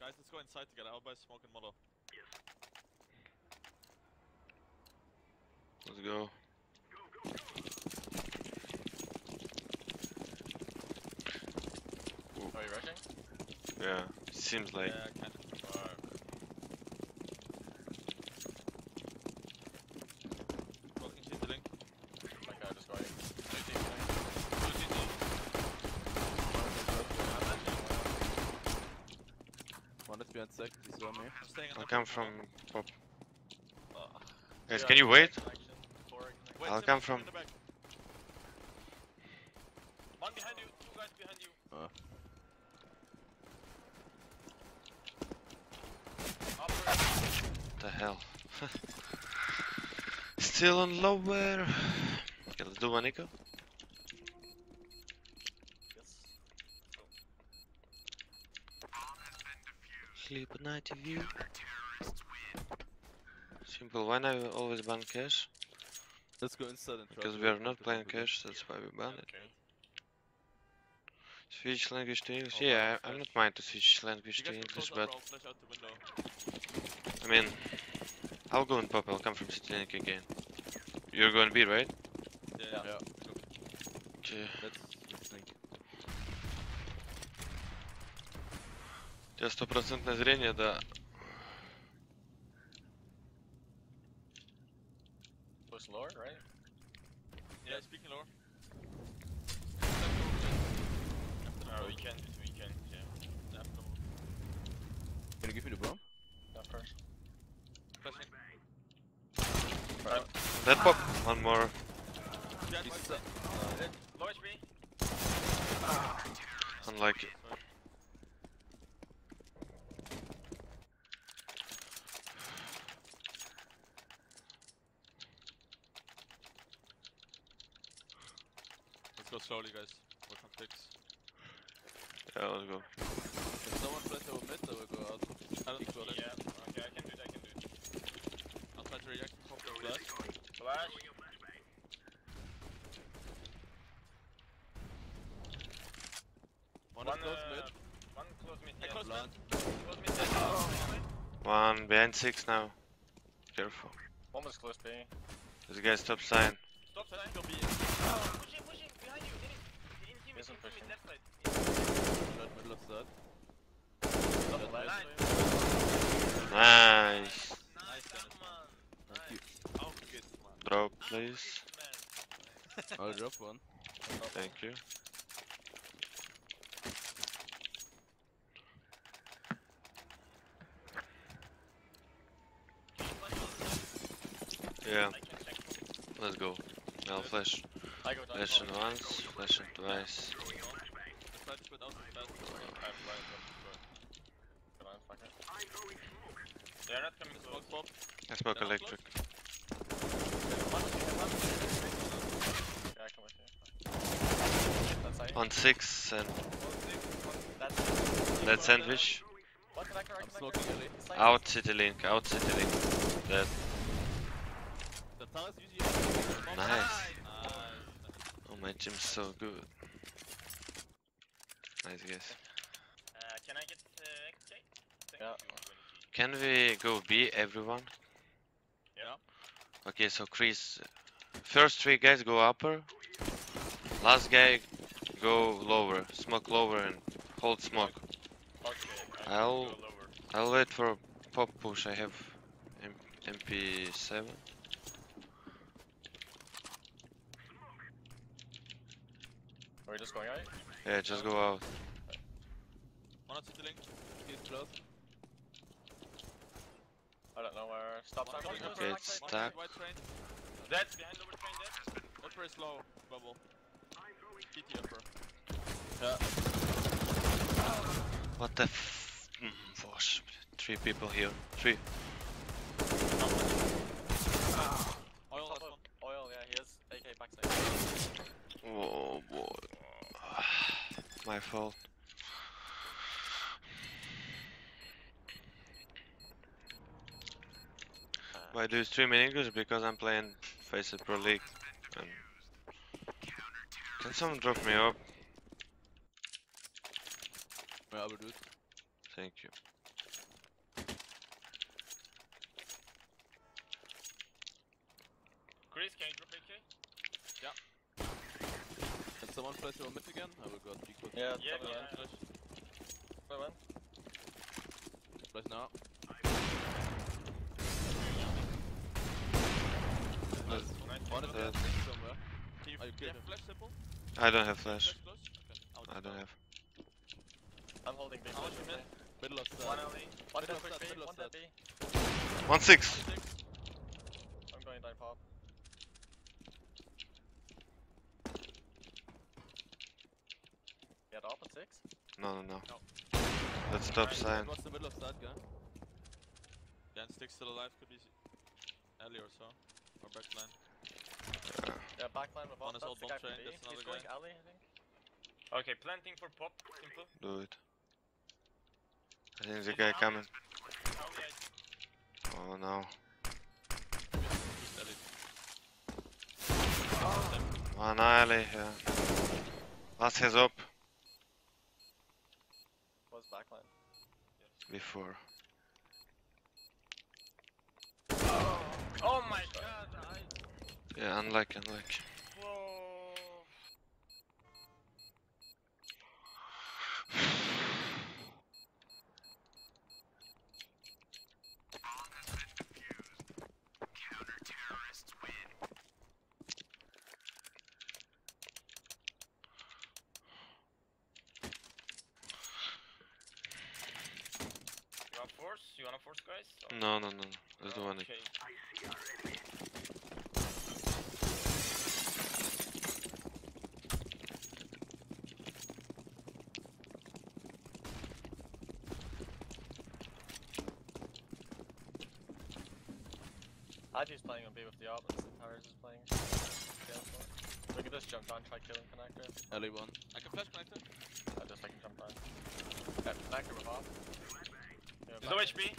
Guys, let's go inside together. I'll buy smoke and molotov. Let's go. Are you rushing? Yeah, seems like. Yeah, kind of. Walking CT link. Okay, just going. One is behind sec, he saw me. I'm staying in I'll the come from top. Oh. Guys, can you wait? Wait, I'll Tim, come Tim from. in the back. One behind you, two guys behind you. What the hell? Still on lower. Okay, let's do one eco. Yes. Sleep at night view. Simple, why not always ban cash? Let's go inside and try Because to we are not the playing computer. cash, that's why we ban it. Okay. Switch language to English? Oh, Yeah, wow, I'm not flash. mind to switch language You to guys can English, close up but or I'll flash out the window. I mean, I'll go in pop, I'll come from city link again. You're going B, right? Yeah. Okay. Let's link. У тебя стопроцентное зрение, да. Push lower, right? Yeah, speaking lower. We can, yeah. After the Can you give me the bomb? Of course. flashing. Dead pop. One more. Dead, He's dead. Low HP. Unlucky. Let's go slowly, guys. Work on picks. Yeah, let's go. If someone flash over mid, I will go out. I don't go left. Yeah, okay, I can do it. I'll try to react. Pop the flash. Flash. One is close mid. One close mid, I yeah. close Blind. Close mid, yeah. One behind 6 now. Careful. One was close B. This guy stop sign. Stop sign. Go B. Pushing, behind you. In him, Isn't pushing. left side. Right middle of that. Double left. Nice. Nice, Dennis. Thank you. Oh, good, man. Drop, please. I'll drop one. Thank you. Yeah, let's go. I'll flash. I go down. Flashing once, flashing twice. Try to split out the fast. They're not coming Smoke close. pop. I smoke They're not electric. Yeah, I come with you. That's side. On 6 and That's that sandwich. One connector, I'm smoking early. Out city link, out city link. Dead. The tunnel is usually Nice. Nice. Oh, my gym's so good. Nice guys. Can I get XJ? Yeah. Can we go B, everyone? Yeah. Okay, so Chris, first 3 guys go upper. Last guy go lower. Smoke lower and hold smoke. Okay. I'll wait for a pop push. I have MP7. Are we just going out? Yeah, just go out. One on city link. He's close. I don't know where. Stop sign. Okay, it's stuck. White train. Dead. Behind lower train, dead. Upper is low. Bubble. PT upper. What the Gosh, 3 people here. 3. Oil, last one. Oil, yeah, he has AK backside. Oh boy. My fault. Why do you stream in English? Because I'm playing Face It Pro League. And can someone drop me up? Yeah, I will do it. Thank you. Chris, can you drop AK? Can someone flash your mid again? I will go decoy. Yeah, Yeah, totally yeah. went. Wait, when? Flash now. Nice. One is Dead. somewhere. Can you, Are you do you killed have him? flash simple? I don't have flash. Flash close? Okay. I'll I just don't go. have. I'm holding big. How much you mid? Middle of One side. LE. One Middle dead of quick that, B. middle of One dead that. B. 1-6. I'm going down pop. Get up on 6. No. No. Let's stop Nice. sign. That was the middle of side, guy. Yeah, and stick still alive could be alley or so. Or backline. Yeah, backline with One up. is all That's the guy bomb from train, B. that's He's another going guy. alley, I think. Okay, planting for pop, simple. Do it. I think the guy coming. Oh no. Just alley. One alley, yeah. Last has up Was backline. before. Oh my god, Yeah, unlucky. Whoa. You want force? You wanna force, guys? Or- No. Let's do one. Okay. Adi's playing on B with the options, and Towers is playing. We can just jump down, try killing connector. Alley one. I can flash connector. I can jump down. Yeah, connector with off. Yeah, There's no back HP.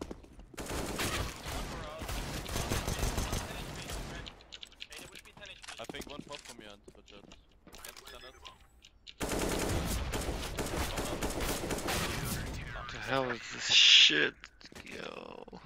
I think one pop from your end, but just. What the hell is this shit? Yo.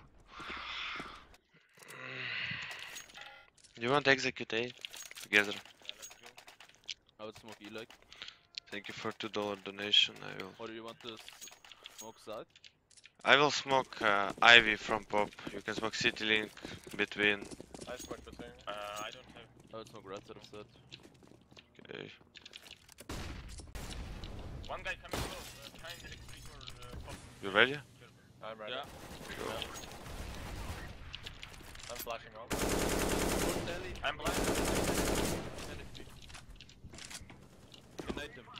You want to execute A? Together. I would smoke E like. Thank you for $2 donation. Or do you want to smoke side? I will smoke Ivy from pop. You can smoke City Link between. I smoke between. I don't have. I would smoke right side of side. Okay. One guy coming close. Behind electric or pop. You ready? I'm ready. Yeah. Go. I'm flashing on. I'm blind. Ignite him.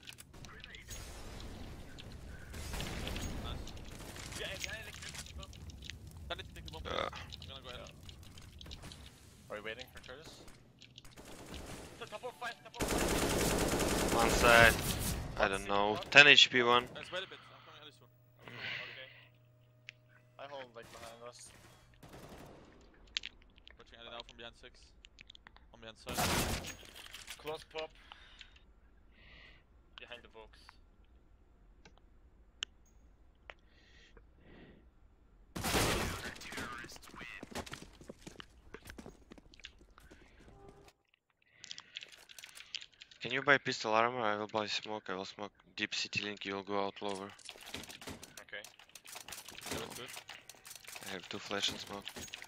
Nice. Yeah, behind electric. Send it to take the bomb. Uh, I'm gonna go ahead. Are we waiting for Curtis? Top of five. one side. I don't know. 10 HP one. Guys, wait a bit. I'm coming alley soon. Okay. I hold like behind us. Watching alley now from behind 6. On behind side. Close pop. Behind the box. Can you buy pistol armor? I will buy smoke. I will smoke deep City Link. You will go out lower. Okay. Yeah, that's good. I have 2 flash and smoke.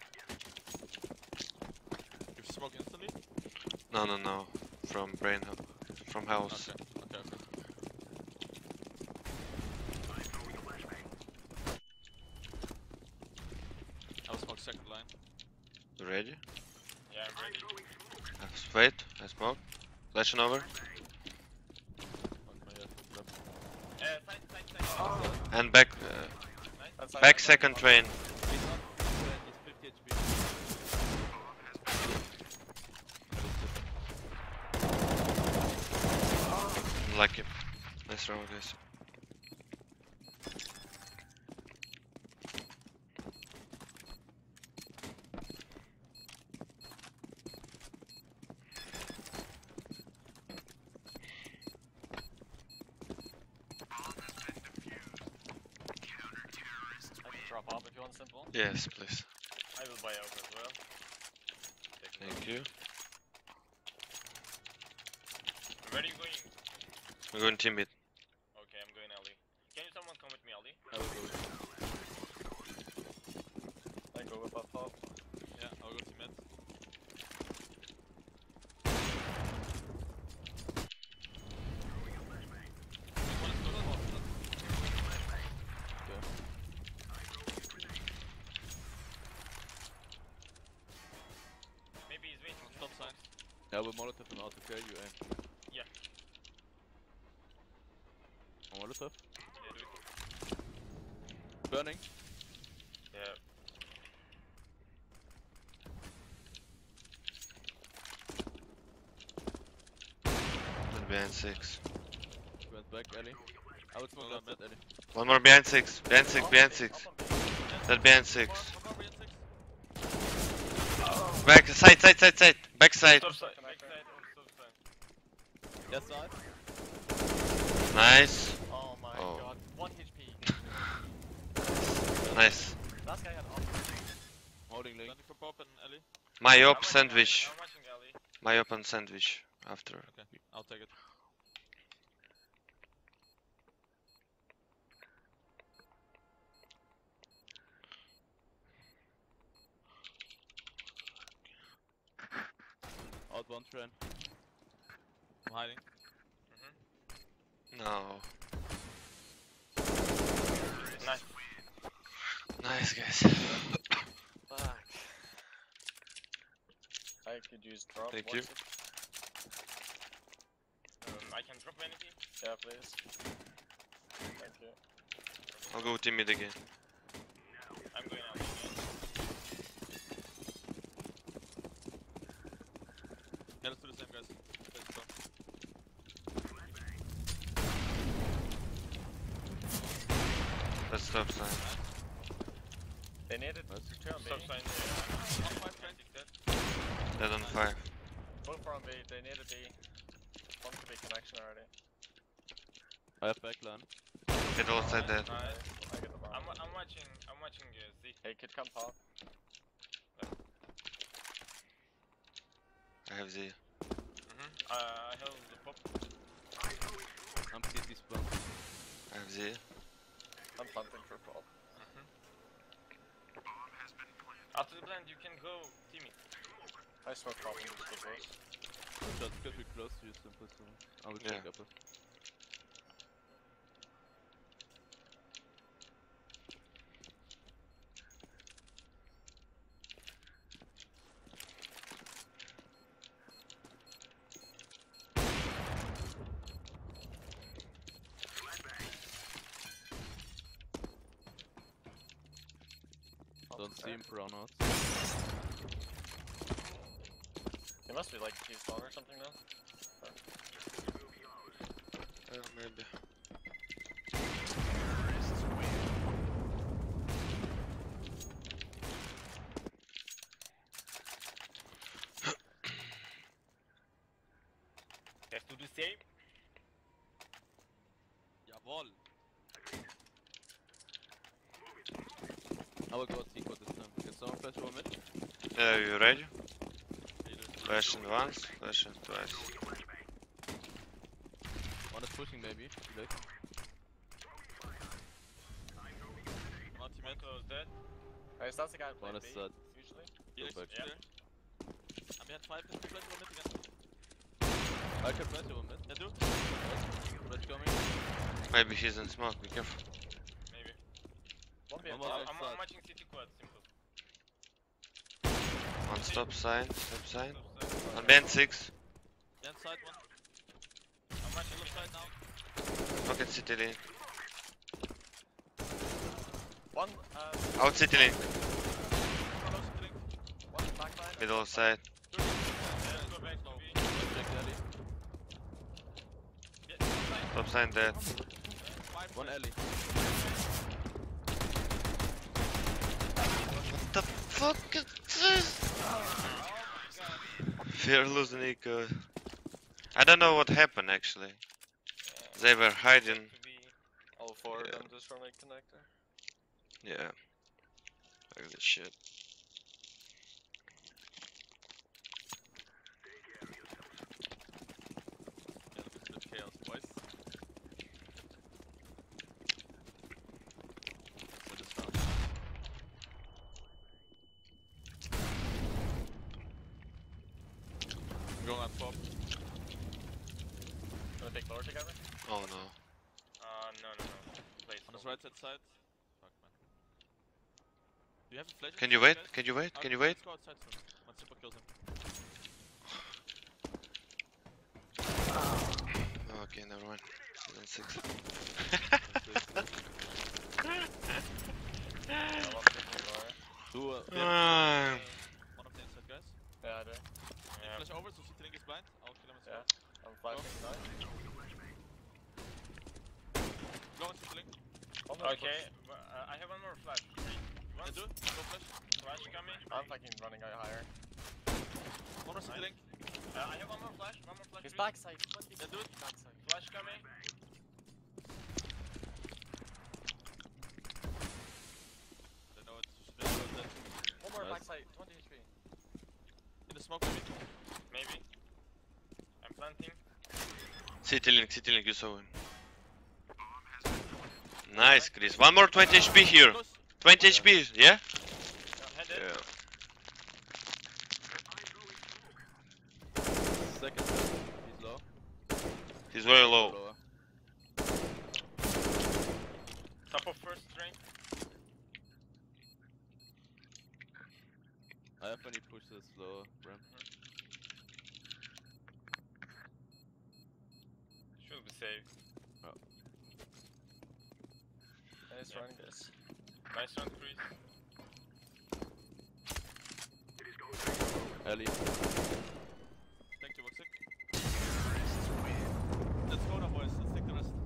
You smoke instantly? No. From from house. Okay. I will smoke second line. You ready? Yeah, I'm ready. Wait. I smoke. Flashing over. Side. And back. That's Back second train. He's not dead, he's 50 HP. Lucky. Nice round, guys. I can drop off if you want simple. Yes, please. I will buy over as well. Thank you. Where are you going? We're going team mid. Okay, I'm going Ali. Can you someone come with me, Ali? I will go. I go with up top. Yeah, I'll go to mid. Maybe he's waiting. Stop signs. Yeah, we're Molotov and out, okay? You aim. Yeah. Molotov. Yeah, do it. Burning. Yeah. One behind 6. Went back, Ellie. I would smoke that mid, Ellie. One more behind 6. Behind 6, behind 6. That behind 6. One more behind 6. Back, side. Back side. Stop side. Back side. Oh, stop side. Yes, side. Nice. Oh my Oh. god. 1 HP. Nice. Last guy had off. Holding link. Landing for pop and Ellie. My op sandwich. I'm watching Ali. My op and sandwich. After. Okay, I'll take it. Out one train. I'm hiding. No. Nice. Nice, guys. Fuck. I could use drop. Thank you. I can drop anything? Yeah, please. Thank you. I'll go team mid again. I'm going out again. Yeah, let's do the same, guys. Let's go. Let's stop sign. They needed Nice. two on B. Stop sign. Dead on 5. Both are on B. They needed B. One to be connection already. I have backline. Get all side dead. Nice. I get the bomb. I'm watching Z. Hey, kid, come pop. I have Z. I held the pop. I'm CT spawn. I have Z. I'm planting for pop. After the blend, you can go teaming. I smoke pop into the close. Just get me close to you, simple so I will check Yeah. upper. Don't see him brown out. He must be like he's spawn or something now. Maybe. Have to do same. Jawohl! I will go Seco this time. Can someone flash over mid? Yeah, you ready? Either. Flashing once, flashing twice. One is pushing maybe. Late. Not team close dead. Alright, that's the guy One playing is B. dead. Usually. Felix, back. clear. I'm behind 5, can flash over mid again. I can flash over mid. Yeah, do. Flash coming. Maybe he's in smoke, be careful. Maybe. One more I'm outside. watching city quad. Simple. One stop sign, stop sign. Stop sign. One band 6. Then side one. I'm watching Left side now. Pocket city lane. one. Out city lane. Close to link. One backline. Middle side. Yeah, go back to B. Check the alley. Yeah, backline. Stop sign dead. One alley. What the fuck is this? We're losing eco. I don't know what happened actually. They were hiding. To be all four of Yeah. them just from a connector. Yeah. Like this shit. One on top. Gonna pick lower together? Oh no. No. Place. On his right side. Fuck man. Do you have a flash? Can you wait? Can you wait? Can you wait? Let's go outside soon. Once super kills him. Okay, never mind. Season 6. Do Ah. one of the inside guys. Yeah, I do. Yeah. Flash over so Citylink is blind. I'll kill him as well. Yeah. I'm flashing nine. Go on Citylink. Okay, I have one more flash. Yeah, do. Go flash. Flash coming. I'm fucking running out higher. One more Citylink. I have one more flash. His please. backside. Yeah, do it. Backside. Flash coming. I don't know it. Should have that. One more Nice. backside. 20 HP. In the smoke maybe. Maybe. I'm planting. Citylink, you saw him. Nice, Chris. One more 20 HP here. Close. 20 HP, yeah? Headed. Yeah. Second. He's low. He's very low. Lower. Top of first train. I have when he pushes low ramp. Should be safe. Oh. Nice run, guys. Nice run, Chris. Ellie. Thank you, Voxic. Let's go now, boys. Let's take the rest.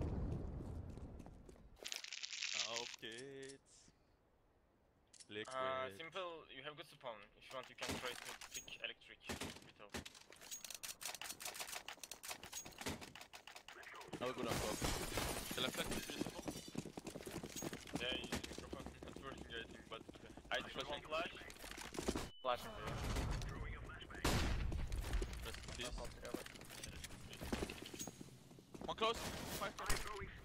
Auf geht's. Liquid. Simple, you have good spawn. If you want, you can try to pick electric with hope. I will go down top. Shall I flash this before? Yeah, you microphone. Not working, I think, but I threw one flash. Flashing there. Rest in peace. All together. One close. 5 close.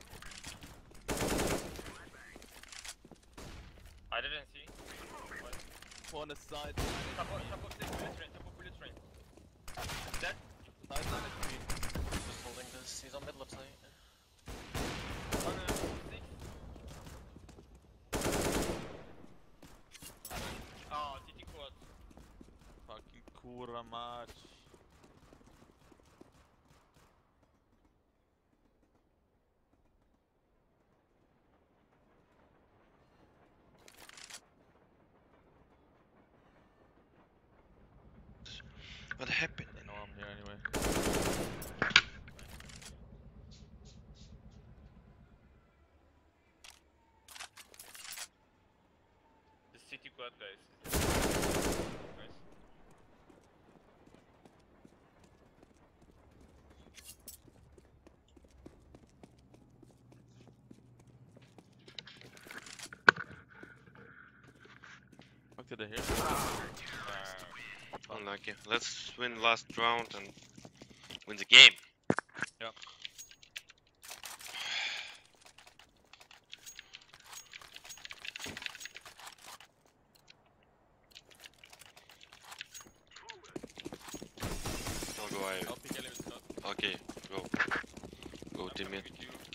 I didn't see. On the side. Top of this bullet train. Dead. Side line at me. Just holding this. He's on mid left side. On six. Oh, TT quad. Fucking kura mać. What happened? I know I'm here anyway. The city quad, guys. Nice. Fuck did I hear? Unlucky. Let's win last round and win the game. Yeah. I'll go away. I'll pick Ellie with Scott. Okay, go. Go teammate.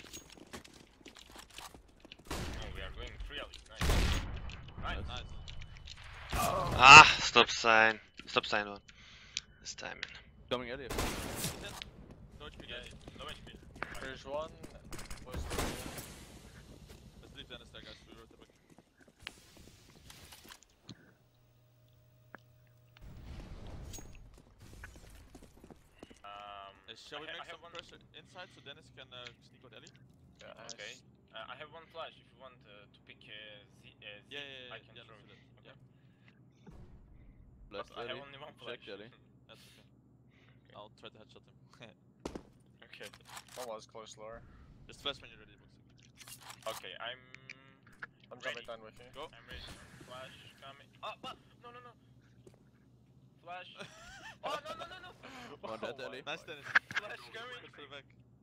Oh, we are going 3 out. Nice. Nice. Ah, stop sign. Stop sign one. This time. Coming Ellie. No HP Yeah, guys. low HP. There's one. Let's leave Dennis there guys. We wrote the book. Shall we make some pressure inside so Dennis can sneak out Ellie? Yeah, okay. I have one flash if you want to pick Yeah, I can yeah, throw let's do it. that. Okay. Blast I have Ellie. only one Check flash. Ellie. That's okay. I'll try to headshot him. Okay. One was close lower. Just flash when you're ready, Boxing. Okay, I'm jumping down with you. Go. I'm ready. Flash coming. Oh, but no. Flash. Oh no. One dead Ellie. Nice Dennis. Flash coming. Good for the back.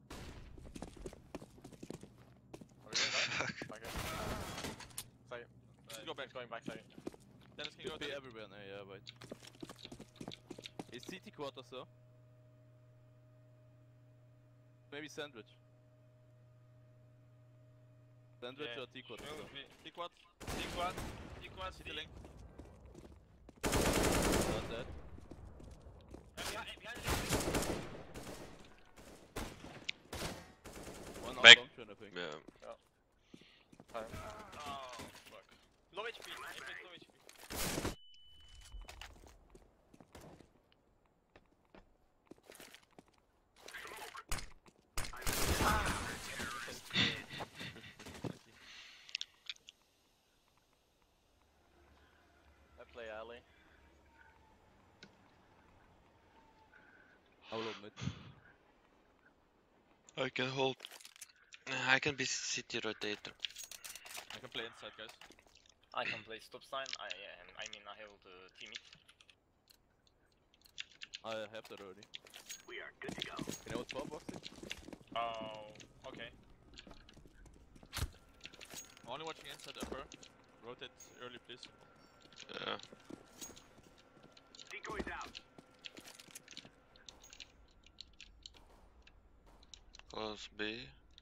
Are we going back? Okay. Side. Let's go back. Going back side. Dennis can go Could be to everywhere now, yeah, wait. Is CT quad also? maybe sandwich. Sandwich Yeah. or T-quad? T-quad. T-quad. T-quad. City link. Not dead. Behind. One Back. on function, I think. Yeah. Time. Oh, fuck. Low HP. Low HP. I play alley. I will admit. I can hold. I can be city rotator. I can play inside, guys. I can play stop sign. I mean I hold team it. I have that already. We are good to go. You know what top boxing? Oh, okay. I'm only watching inside upper. Rotate early, please. Yeah. Decoys out. Close B.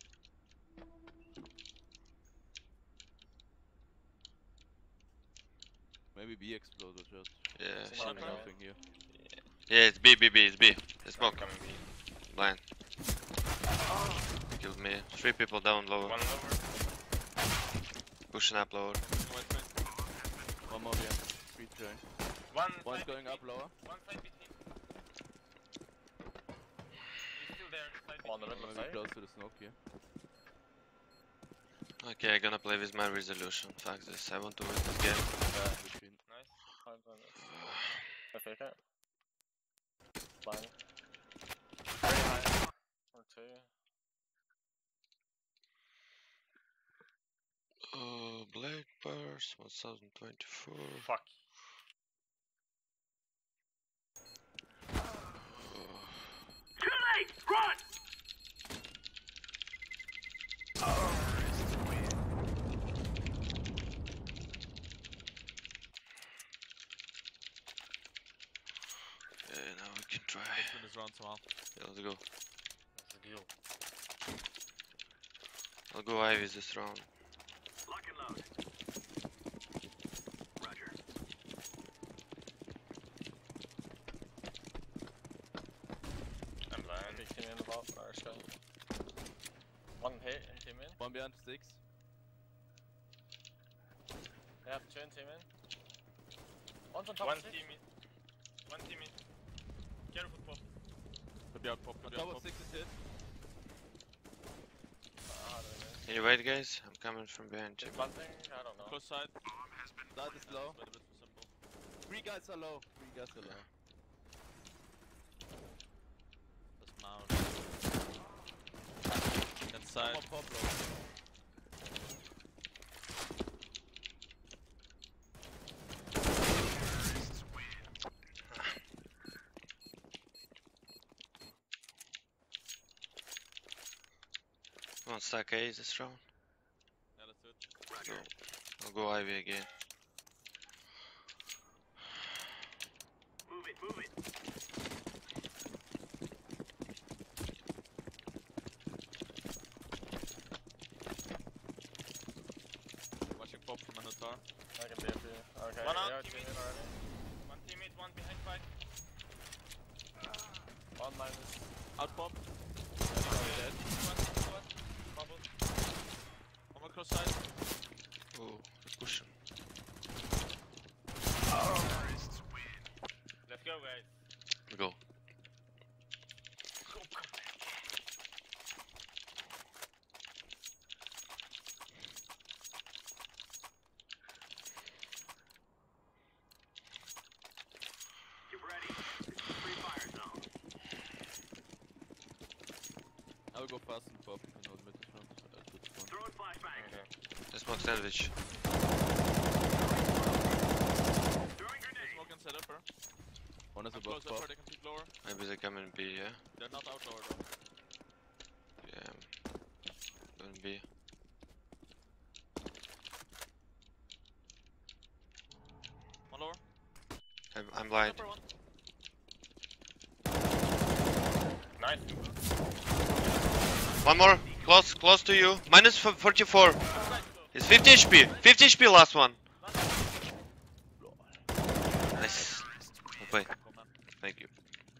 Maybe B explode or just. Yeah. It's should not be. bad. Nothing here. Yeah, it's B. It's B. It's smoke. Coming B. Blind. Killed me. 3 people down lower. One lower. Pushing up lower. One more behind. Street train. One's Side going between. up lower. One side between. He's still there. Side On the between. middle Maybe side. close to the smoke here. Okay, I'm gonna play with my resolution. Fuck this. I want to win this game. Between. Nice. I fake it. Blind. Very high. Or two. Black Bars 1024. Fuck. Too late! Run! Okay, now we can try. Let's win this round somehow. Yeah, let's go. That's the deal. I'll go Ivy this round. Lock and load. Roger. I'm blind. Big team in the bot. Or shot. One hit and team in. One behind 6. Yeah, two and team in. One's on top One of six. team in. One team in. Careful, pop. Could be out pop, On could be top out of pop. 6 is hit. Can you wait, guys? I'm coming from behind you. Is planting? I don't know. Close side. That is low. But a bit too simple. 3 guys are low. 3 guys are low. Just mount. Inside. One more pop low. One stack A this round. Yeah, let's do it. So, I'll go Ivy again. Move it, move it. Watching pop from Minotaur. I can be up here. Okay, One out, yeah, team team in. in already. One teammate, one behind fight. One minus. Out pop. Dead. One. Bubble. One more close side. Oh, they're pushing. Let's go, guys. Go. Get ready. This is free fire zone. I will go fast and pop. I know the mid is round. That's fun. Throwing flashbang. Okay. Let's smoke sandwich. Throwing grenade. Smoke inside upper. One is I'm above close upper, pop. they can peek lower. Maybe they come in B, yeah? They're not out lower though. Yeah. Going B. One lower. I'm blind. Upper one. Nice. One more. Close to you. Minus 44. It's 50 HP. 50 HP last one. Nice. Wait. Thank you.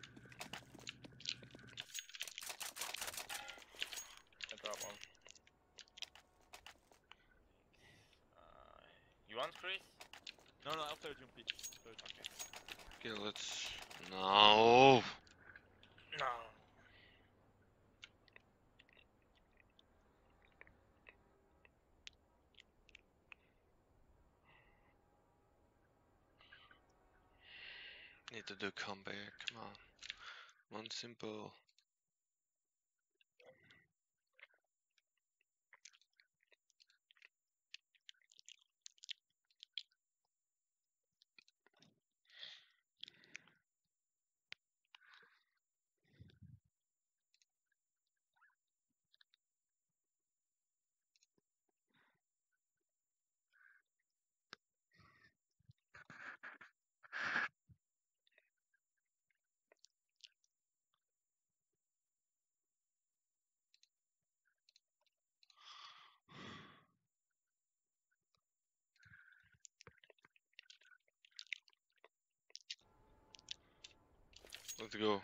I drop one. You want Chris? No, I'll play with you, Pete. Okay, let's. No. No. Need to do comeback. Come on. One simple. Let's go.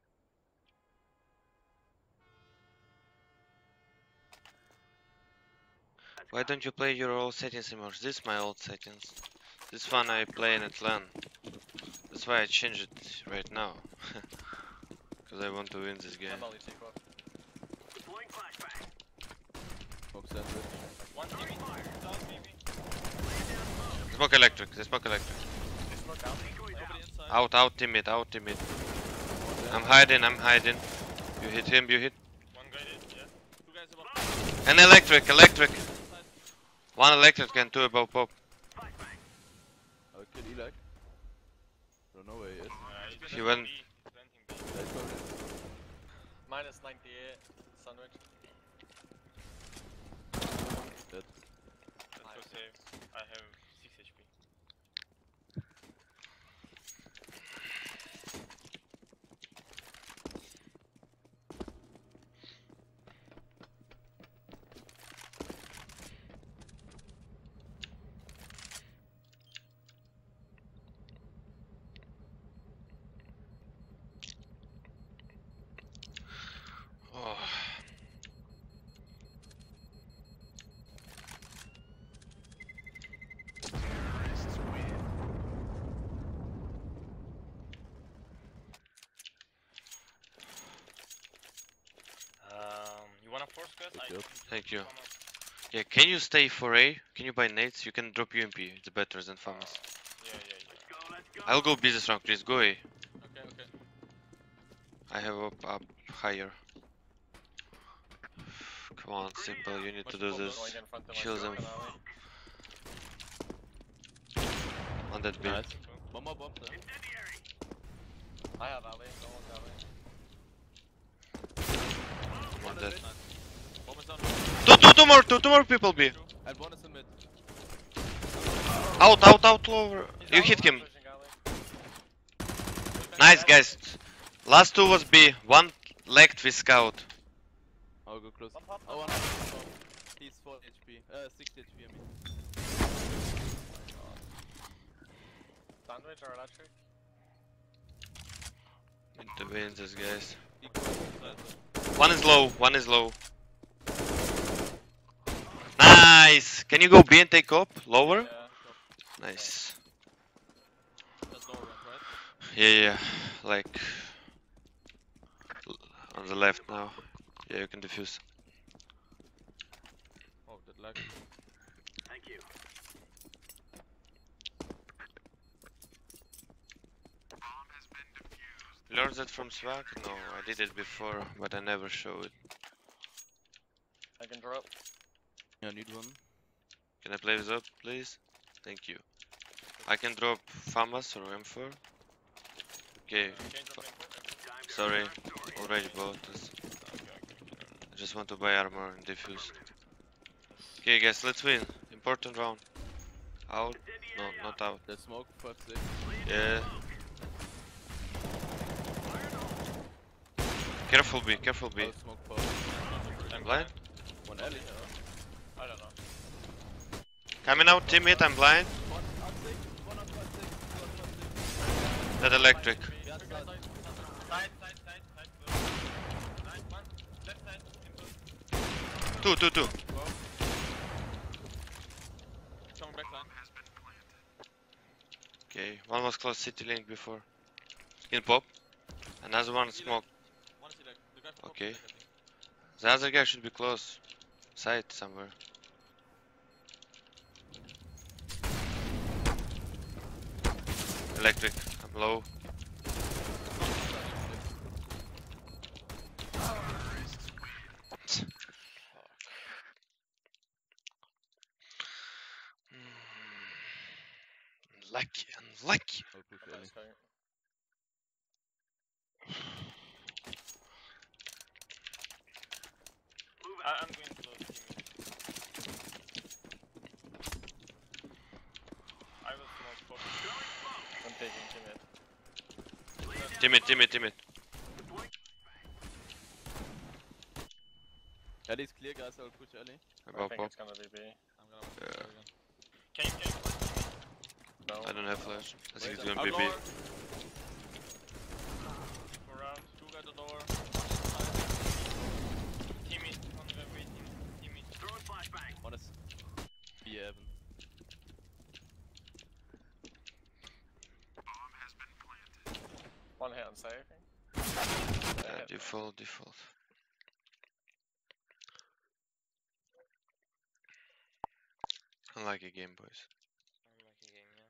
Why don't you play your old settings anymore? This is my old settings. This one I play in LAN. That's why I changed it right now. Because I want to win this game. I'm only take off. Deploying flashbang. Smoke sandwich. One TV. Down, maybe. Smoke electric. They smoke electric. They smoke down. Nobody inside. Out teammate, out teammate. I'm hiding. You hit him, you hit. One guy did, yeah. Two guys above. And electric. One electric and two above pop. I'll kill Eli. Don't know where he is. He went. Let's go. Minus 98. Sandwich. Dead. Let's go save. I have 6 HP. Oh. You wanna force cut? I Yep. Thank you. Yeah, can you stay for A? Can you buy nades? You can drop UMP. It's better than FAMAS. Yeah. I'll go B this round, please. Go A. Okay. I have up higher. Come on, simple. You need to do this. Going in front of my Kill them. shotgun alley. On that B. Nice. One more bomb there. I have alley. No one's alley. On that. Bomb is down. Two more people B. And one is in mid. Out, lower. You hit him. Pushing alley. Nice, guys. Last two was B. One left with scout. I'll go close. Pop. Oh, one. He's 4 HP. 6 HP, I mean. Sandwich or electric? Need to win this, guys. Equal inside. One is low. Nice. Can you go B and take up? Lower? Yeah. Nice. That's lower ramp, right? Yeah. Like on the left now. Yeah, you can defuse. Oh, that lag. Thank you. Learned that from Swag? No, I did it before, but I never show it. I can drop. Yeah, I need one. Can I play this up, please? Thank you. I can drop FAMAS or M4. Okay, sorry, already bought this. I just want to buy armor and defuse. Okay, guys, let's win. Important round. Out? No, not out. There's smoke, 5, 6. Yeah. Careful B, careful B. I'll smoke 4. blind. One alley. I don't know. Coming out, team hit, I'm blind. One on 6, one on 6, two on 6. That electric. Yeah, Side, side. side, side. Nice one. Left side. Simple. Two. Coming back line. Okay, one was close city link before. In pop. Another one smoke. One is like the guy from Okay. Pop is like, I think. The other guy should be close. Side somewhere. Electric, I'm low. Unlucky. I'll push Okay, alley. it's going. I'm going to team. I will smoke for I'm taking timid. Timid. Alley's clear, guys. I'll push alley. I Above think pop. it's gonna be B. I'm gonna Yeah. again. Can you No. I don't have flash. I think Wait, it's gonna be I'm B. lower. go around? Two guys are lower. Team it on the way, team it. Throwing flashbang. One is B heaven. One hit on save, I think. Yeah, default. Unlucky game, boys. Unlucky game, yeah.